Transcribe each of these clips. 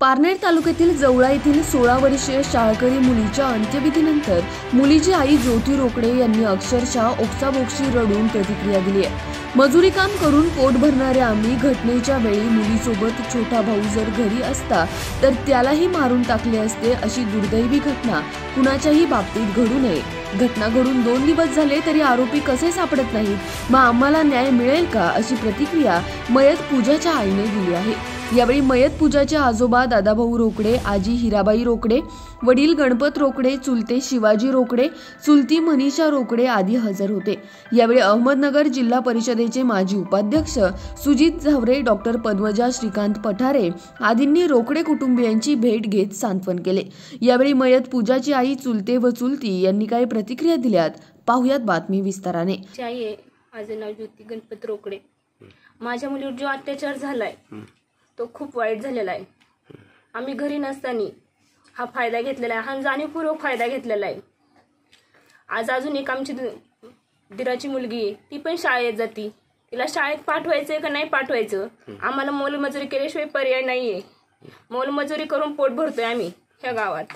पारनेर तालुक्यातील जवळा येथील 16 वर्षीय शाळकरी मुलीच्या अंत्यविधीनंतर मुलीची आई ज्योती रोकडे यांनी अक्षरशः ओक्साबोक्शी रडून प्रतिक्रिया दिली आहे। मजुरी काम करून पोट भरणाऱ्या आम्ही घटनेच्या वेळी मुलीसोबत छोटा भाऊ जर घरी असता तर त्यालाही मारून टाकले असते। अशी दुर्दैवी घटना कुणाच्याही बाबतीत घडू नये। घटना घडून 2 दिवस झाले तरी आरोपी कसे सापडत नाहीत, मग आम्हाला न्याय मिळेल का, अशी प्रतिक्रिया मयत पूजाच्या आईने दिली आहे। यावेळी मयत पूजाचे आजोबा दादाभाऊ रोकडे, आजी हिराबाई रोकडे, वडील गणपत रोकडे, चुलते शिवाजी रोकडे, चुलती मनीषा रोकडे आदी हजर होते। यावेळी अहमदनगर जिल्हा परिषदेचे माजी उपाध्यक्ष सुजित झावरे, डॉक्टर पद्मजा श्रीकांत पठारे आदींनी रोकडे कुटुंबियांची भेट घेत सांत्वन केले। यावेळी मयत पूजाची आई, चुलते व चुलती यांनी काही प्रतिक्रिया दिल्यात, पाहुयात बातमी विस्ताराने। माझे नाव ज्योती गणपत रोकडे। माझ्या मुलीवर जो अत्याचार झालाय तो खूप वाईट झालेला आहे। आम्ही घरी नसताना हा फायदा घेतलेला आहे, हा जाणीवपूर्वक फायदा घेतलेला आहे। आज अजून एक आमची दिराची मुलगी आहे, ती पण शाळेत जाती, तिला शाळेत पाठवायचं का नाही पाठवायचं, आम्हाला मोलमजुरी केल्याशिवाय पर्याय नाहीये। मोलमजुरी करून पोट भरतोय आम्ही ह्या गावात।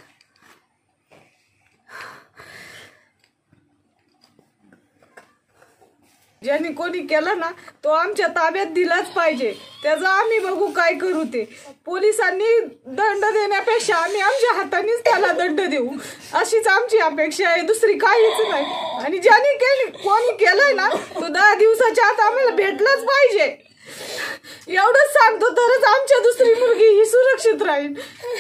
ज्यांनी कोणी केलं ना तो आमच्या ताब्यात दिलाच पाहिजे, त्याचं आम्ही बघू काय करू ते। पोलिसांनी दंड देण्यापेक्षा आम्ही आमच्या हातानेच त्याला दंड देऊ, अशीच आमची अपेक्षा आहे, दुसरी काहीच नाही। आणि ज्यांनी कोणी केलंय ना तो 10 दिवसाच्या आत आम्हाला भेटलंच पाहिजे, एवढंच सांगतो, तरच आमच्या दुसरी मुलगी ही सुरक्षित राहील।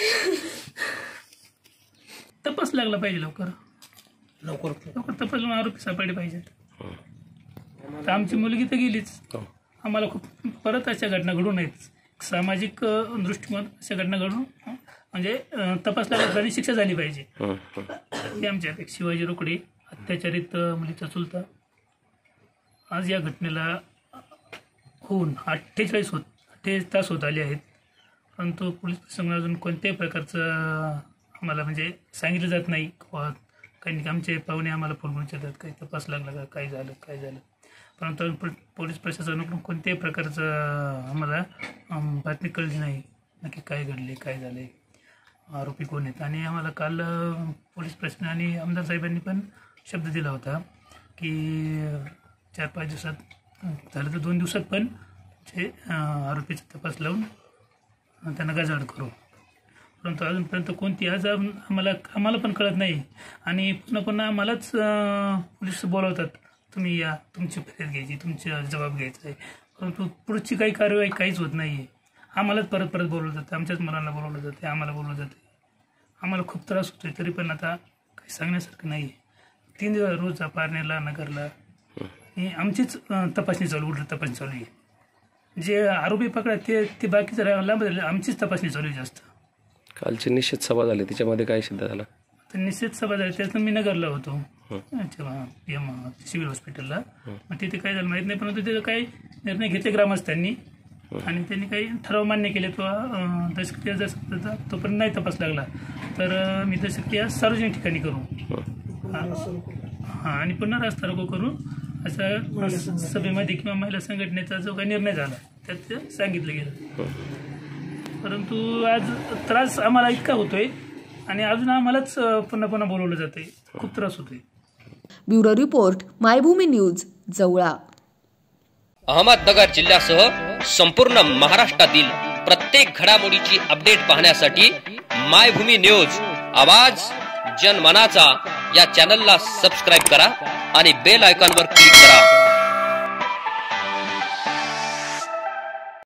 तपास लागला पाहिजे, लवकर तपास आरोपी सापडले पाहिजेत। तर आमची मुलगी तर गेलीच, आम्हाला खूप परत अशा घटना घडू नयेत। सामाजिक दृष्टिकोन अशा घटना घडून म्हणजे तपास लागला आणि शिक्षा झाली पाहिजे ही आमची अपेक्षा। शिवाजी रोकडे अत्याचारित मुलीचा चुलता आज या घटनेला होऊन 48 तास होत आले आहेत, परंतु पोलीस प्रशासन अजून कोणत्याही प्रकारचं आम्हाला म्हणजे सांगितलं जात नाही। काही आमचे पाहुणे आम्हाला फोन करून विचारतात काही तपास लागला का, काय झालं, परंतु पोलीस प्रशासनाकडून कोणत्याही प्रकारचं आम्हाला बातमी कळली नाही नक्की काय घडले, काय झाले, आरोपी कोण आहेत। आणि आम्हाला काल पोलीस प्रशासन आणि आमदार साहेबांनी पण शब्द दिला होता की 4-5 दिवसात झालं तर 2 दिवसात पण जे आरोपीचा तपास लावून त्यांना गजाआड करू, परंतु अजूनपर्यंत कोणती आज आम्हाला पण कळत नाही। आणि पुन्हा आम्हालाच पोलीस बोलवतात, तुम्ही या, तुमची फरियाद घ्यायची, तुमचा जबाब घ्यायचा आहे, परंतु पुढची काही कार्यवाही काहीच होत नाही आहे। आम्हालाच परत बोलवलं जातं, आमच्याच मुलांना बोलवलं जाते, आम्हाला बोलवलं जाते, आम्हाला खूप त्रास होतोय, तरी पण आता काही सांगण्यासारखं नाही आहे। 3 दिवस रोज पारनेरला, नगरला आणि आमचीच तपासणी चालू आहे। जे आरोपी पकडा ते बाकीचं लांब झाले, आमचीच तपासणी चालू आहे जास्त। कालची निश्चित सभा झाली, त्याच्यामध्ये काय सिद्ध झालं? तर निश्चित सभा झाली, त्यातून मी नगरला होतो सिव्हिल हॉस्पिटलला, मग तिथे काय झालं माहीत नाही, परंतु तिथे काही निर्णय घेतले ग्रामस्थांनी आणि त्यांनी काही ठराव मान्य केले किंवा दशक्रिया जर तोपर्यंत नाही तपास लागला तर मी दशक्रिया सार्वजनिक ठिकाणी करू आणि पुन्हा रास्ता रोको करू, असा सभेमध्ये किंवा महिला संघटनेचा जो काही निर्णय झाला त्यात सांगितलं गेलं। परंतु आज त्रास आम्हाला इतका होतोय आणि अजून आम्हालाच पुन्हा बोलवलं जाते, खूप त्रास होतोय। Bureau report, Maybhoomi news, Jawala. अहमदनगर जिल्ह्यासह संपूर्ण महाराष्ट्रातील प्रत्येक घडामोडीची अपडेट पाहण्यासाठी मायभूमी न्यूज आवाज जनमनाचा या चॅनलला सबस्क्राइब करा आणि बेल आयकॉनवर क्लिक करा।